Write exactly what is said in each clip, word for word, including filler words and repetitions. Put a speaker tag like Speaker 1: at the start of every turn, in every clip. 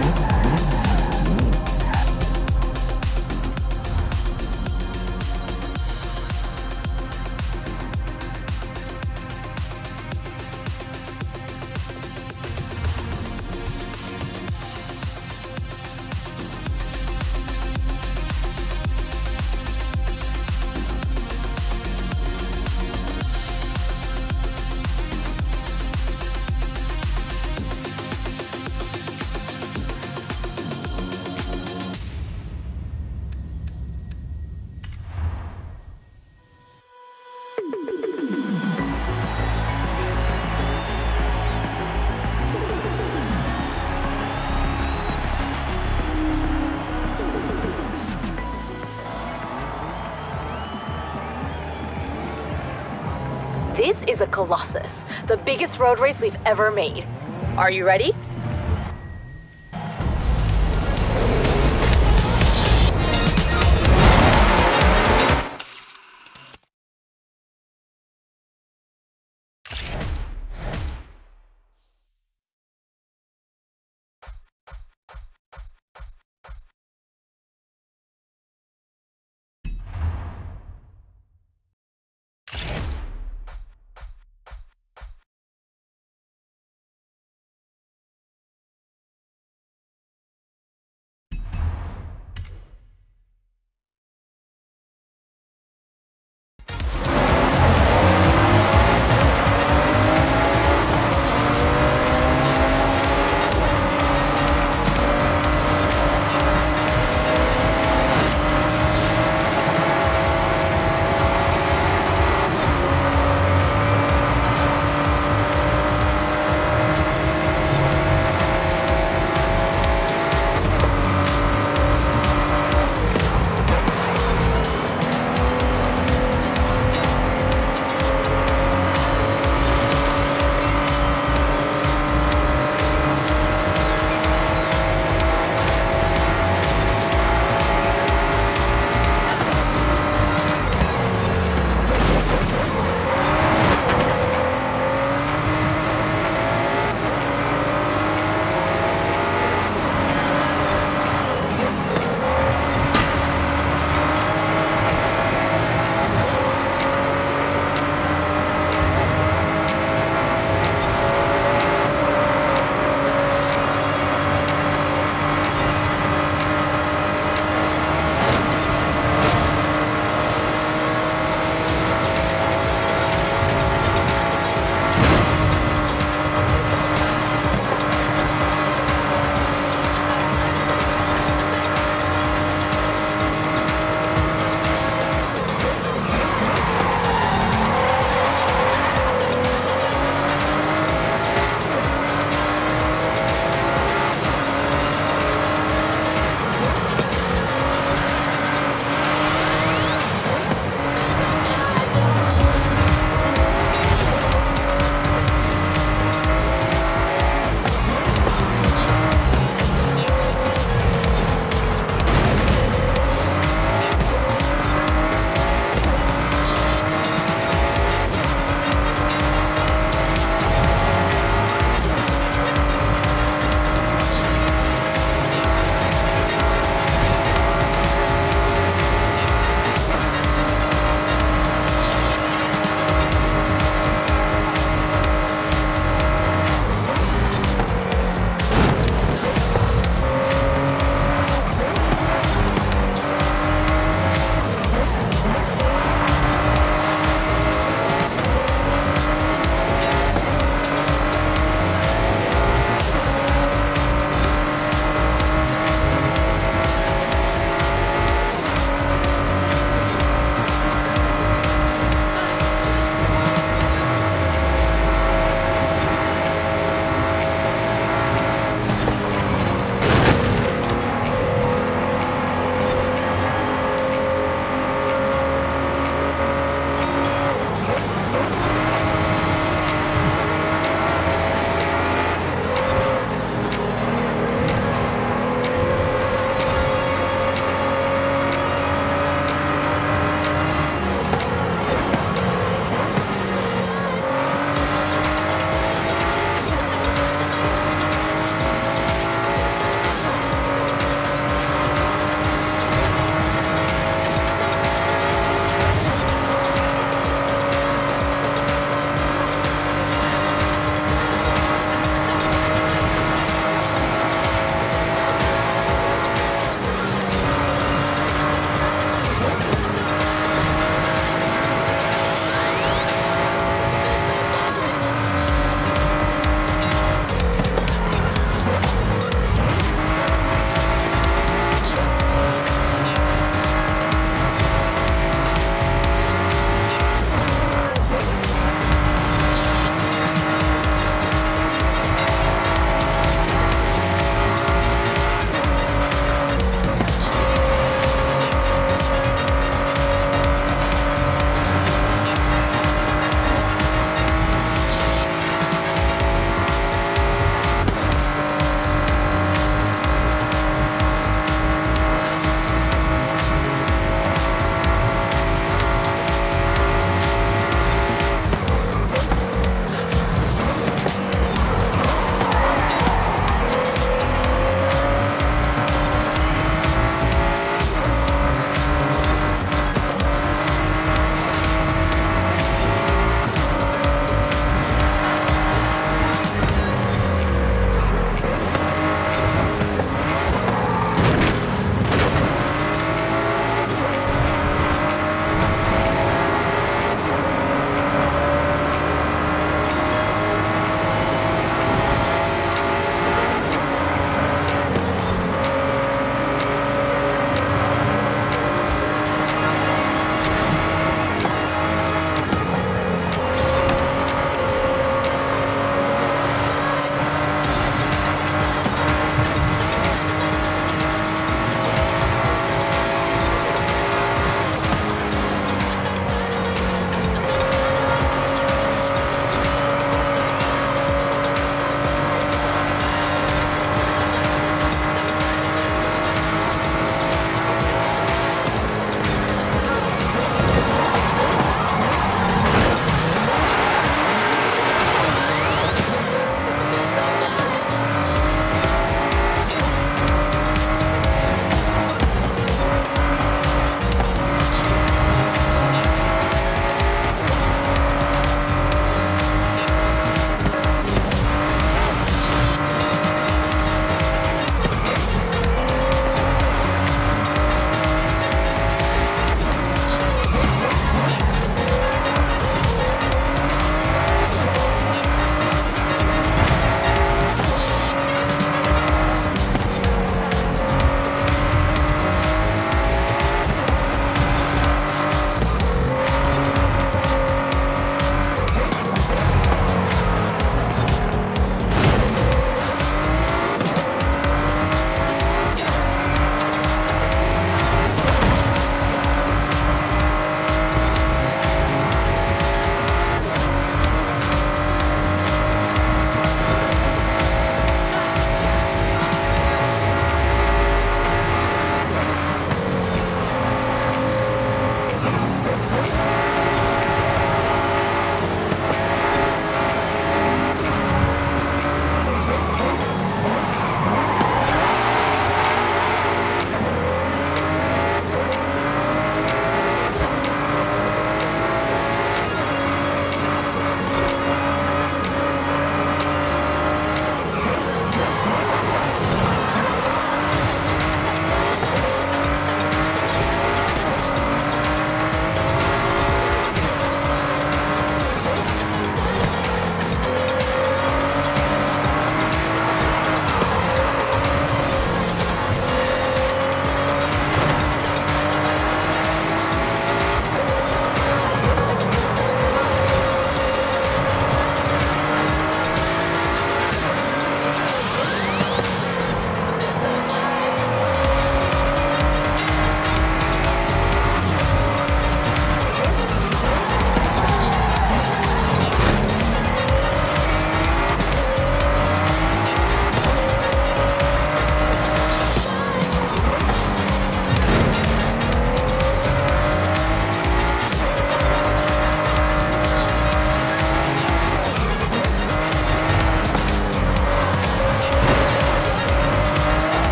Speaker 1: This is a Colossus, the biggest road race we've ever made. Are you ready?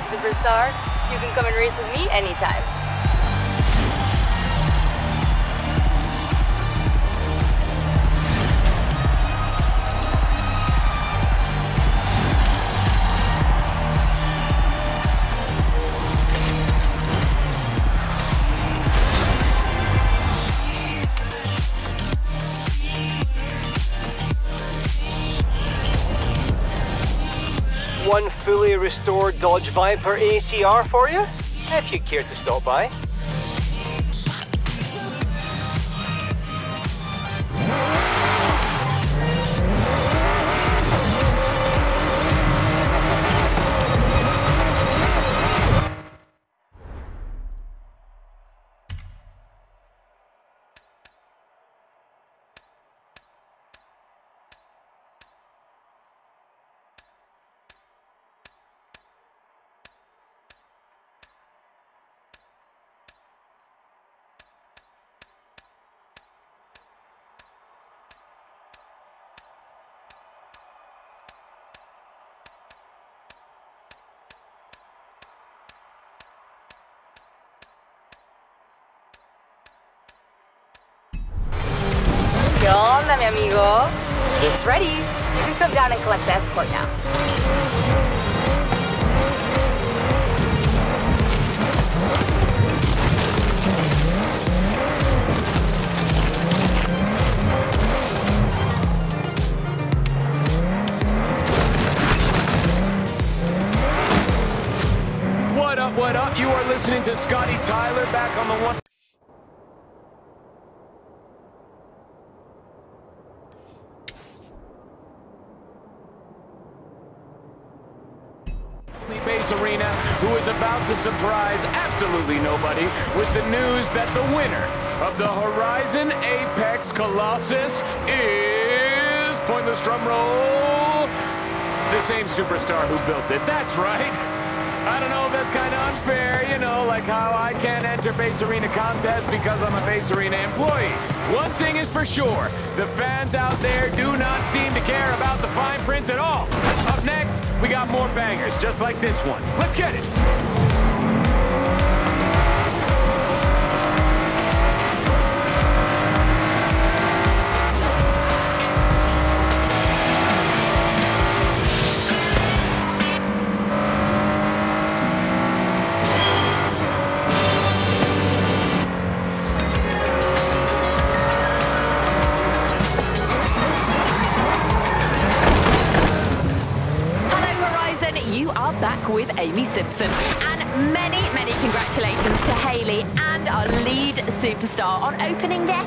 Speaker 1: superstar. You can come and race with me anytime.
Speaker 2: One fully restored Dodge Viper A C R for you, if you care to stop by.
Speaker 1: ¿Qué onda, mi amigo? It's ready. You can come down and collect the escort now.
Speaker 3: What up, what up? You are listening to Scotty Tyler back on the one. Base Arena, who is about to surprise absolutely nobody with the news that the winner of the Horizon Apex Colossus is, pointless drum roll, the same superstar who built it. That's right. I don't know if that's kind of unfair, you know, like how I can't enter Base Arena contests because I'm a Base Arena employee. One thing is for sure, the fans out there do not seem to care about the fine print at all. Up next, we got more bangers just like this one. Let's get it!
Speaker 4: You are back with Amy Simpson. And many, many congratulations to Hayley and our lead superstar on opening their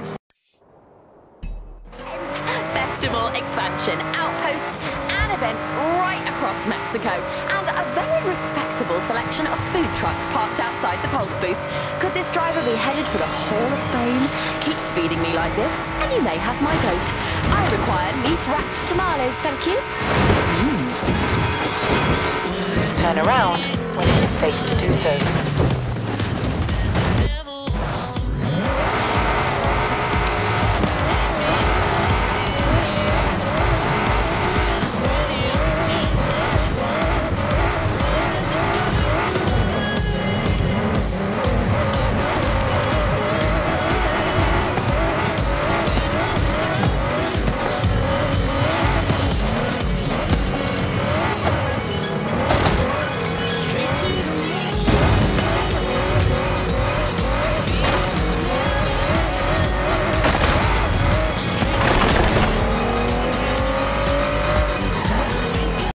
Speaker 4: festival expansion, outposts and events right across Mexico, and a very respectable selection of food trucks parked outside the Pulse booth. Could this driver be headed for the Hall of Fame? Keep feeding me like this and you may have my vote. I require leaf-wrapped tamales, thank you. Mm.
Speaker 1: Turn around when it is safe to do so.